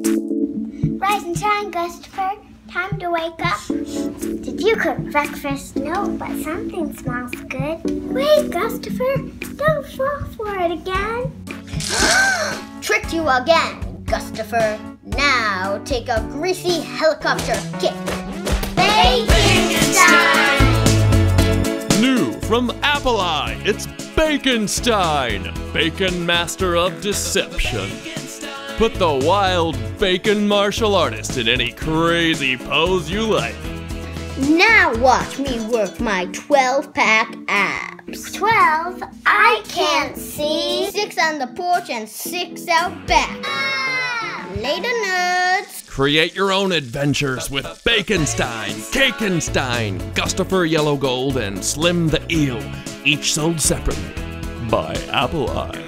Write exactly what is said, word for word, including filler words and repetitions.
Rise and shine, Gustafer. Time to wake up. Did you cook breakfast? No, but something smells good. Wait, Gustafer. Don't fall for it again. Tricked you again, Gustafer. Now take a greasy helicopter kick. Baconstein! New from Apple Eye, it's Baconstein, Bacon Master of Deception. Put the wild bacon martial artist in any crazy pose you like. Now watch me work my twelve-pack abs. Twelve? I can't see. Six on the porch and six out back. Ah! Later, nerds. Create your own adventures with Baconstein, Cakenstein, Gustafer Yellowgold, and Slim the Eel, each sold separately by Apple Eye.